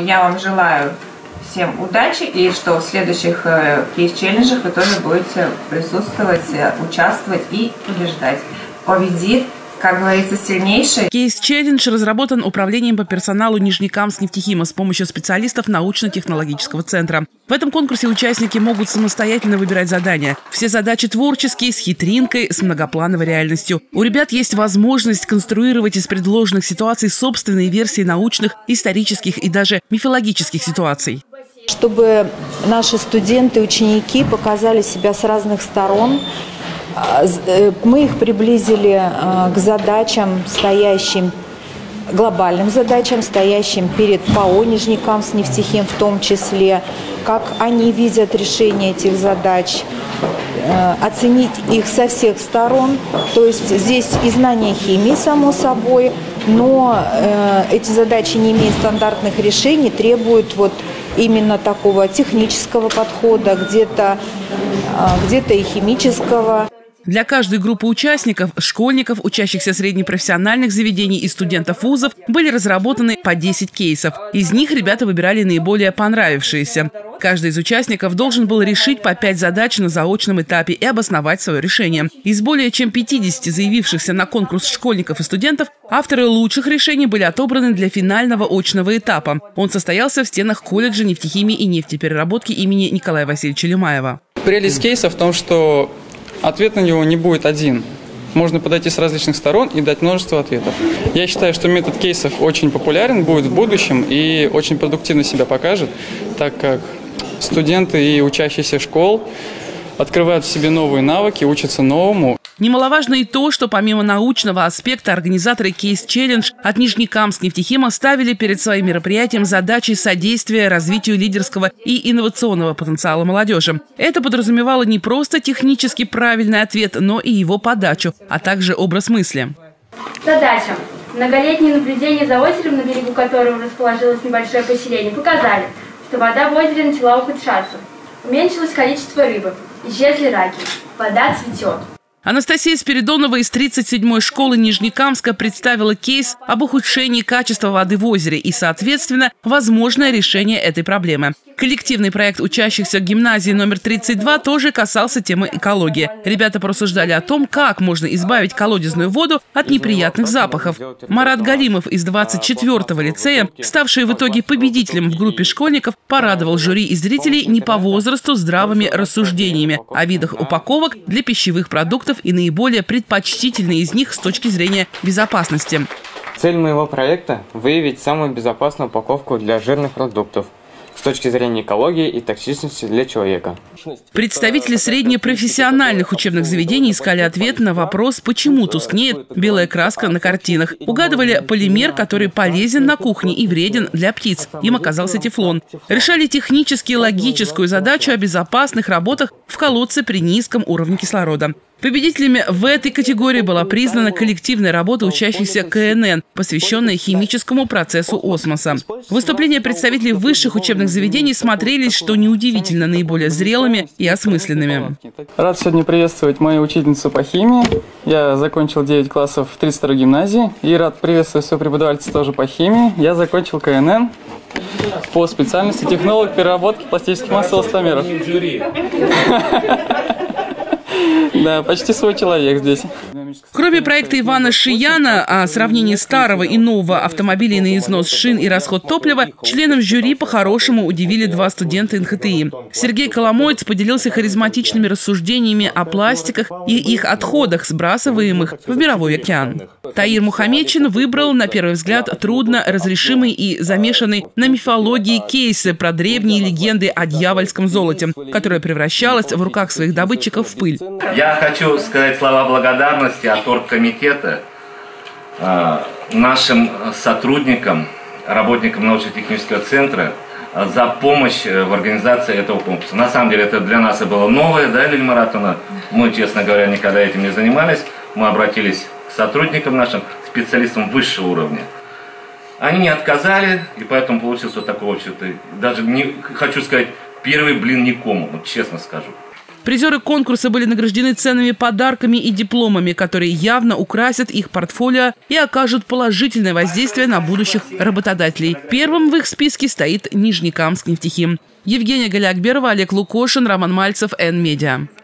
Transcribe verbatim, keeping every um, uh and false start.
я вам желаю всем удачи и что в следующих кейс-челленджах вы тоже будете присутствовать, участвовать и побеждать. Победит, как говорится, сильнейший. Кейс-челлендж разработан управлением по персоналу Нижнекамск-Нефтехима с помощью специалистов научно-технологического центра. В этом конкурсе участники могут самостоятельно выбирать задания. Все задачи творческие, с хитринкой, с многоплановой реальностью. У ребят есть возможность конструировать из предложенных ситуаций собственные версии научных, исторических и даже мифологических ситуаций. Чтобы наши студенты, ученики показали себя с разных сторон, мы их приблизили к задачам, стоящим, глобальным задачам, стоящим перед ПАО Нижнекамск-Нефтехим в том числе, как они видят решение этих задач, оценить их со всех сторон. То есть здесь и знание химии, само собой, но эти задачи, не имея стандартных решений, требуют вот именно такого технического подхода, где-то где-то и химического. Для каждой группы участников, школьников, учащихся среднепрофессиональных заведений и студентов вузов были разработаны по десять кейсов. Из них ребята выбирали наиболее понравившиеся. Каждый из участников должен был решить по пять задач на заочном этапе и обосновать свое решение. Из более чем пятидесяти заявившихся на конкурс школьников и студентов, авторы лучших решений были отобраны для финального очного этапа. Он состоялся в стенах колледжа нефтехимии и нефтепереработки имени Николая Васильевича Лемаева. Прелесть кейса в том, что ответ на него не будет один. Можно подойти с различных сторон и дать множество ответов. Я считаю, что метод кейсов очень популярен будет в будущем и очень продуктивно себя покажет, так как студенты и учащиеся школ открывают в себе новые навыки, учатся новому. Немаловажно и то, что помимо научного аспекта организаторы кейс-челлендж от Нижнекамск-Нефтехима ставили перед своим мероприятием задачи содействия развитию лидерского и инновационного потенциала молодежи. Это подразумевало не просто технически правильный ответ, но и его подачу, а также образ мысли. Задача. Многолетние наблюдения за озером, на берегу которого расположилось небольшое поселение, показали, что вода в озере начала ухудшаться. Уменьшилось количество рыбы, исчезли раки, вода цветет. Анастасия Спиридонова из тридцать седьмой школы Нижнекамска представила кейс об ухудшении качества воды в озере и, соответственно, возможное решение этой проблемы. Коллективный проект учащихся гимназии номер тридцать два тоже касался темы экологии. Ребята порассуждали о том, как можно избавить колодезную воду от неприятных запахов. Марат Галимов из двадцать четвёртого лицея, ставший в итоге победителем в группе школьников, порадовал жюри и зрителей не по возрасту здравыми рассуждениями о видах упаковок для пищевых продуктов и наиболее предпочтительные из них с точки зрения безопасности. Цель моего проекта – выявить самую безопасную упаковку для жирных продуктов с точки зрения экологии и токсичности для человека. Представители среднепрофессиональных учебных заведений искали ответ на вопрос, почему тускнеет белая краска на картинах. Угадывали полимер, который полезен на кухне и вреден для птиц. Им оказался тефлон. Решали технически логическую задачу о безопасных работах в колодце при низком уровне кислорода. Победителями в этой категории была признана коллективная работа учащихся ка эн эн, посвященная химическому процессу осмоса. Выступления представителей высших учебных заведений смотрелись, что неудивительно, наиболее зрелыми и осмысленными. Рад сегодня приветствовать мою учительницу по химии. Я закончил девять классов в тридцать второй гимназии. И рад приветствовать свою преподавательницу тоже по химии. Я закончил ка эн эн по специальности технолог переработки пластических масс эластомеров. Да, почти свой человек здесь. Кроме проекта Ивана Шияна о сравнении старого и нового автомобилей на износ шин и расход топлива, членов жюри по-хорошему удивили два студента эн ха тэ и. Сергей Коломоец поделился харизматичными рассуждениями о пластиках и их отходах, сбрасываемых в мировой океан. Таир Мухамедчин выбрал, на первый взгляд, трудно разрешимый и замешанный на мифологии кейсы про древние легенды о дьявольском золоте, которое превращалось в руках своих добытчиков в пыль. Я хочу сказать слова благодарности от оргкомитета э, нашим сотрудникам, работникам научно-технического центра э, за помощь в организации этого конкурса. На самом деле это для нас и было новое, да, Лилия Маратовна? Мы, честно говоря, никогда этим не занимались. Мы обратились к сотрудникам нашим, специалистам высшего уровня. Они не отказали, и поэтому получился вот такой, вообще-то, даже не хочу сказать, первый блин никому, вот честно скажу. Призеры конкурса были награждены ценными подарками и дипломами, которые явно украсят их портфолио и окажут положительное воздействие на будущих работодателей. Первым в их списке стоит Нижнекамск нефтехим. Евгения Галиакберова, Олег Лукошин, Роман Мальцев, Эн Медиа.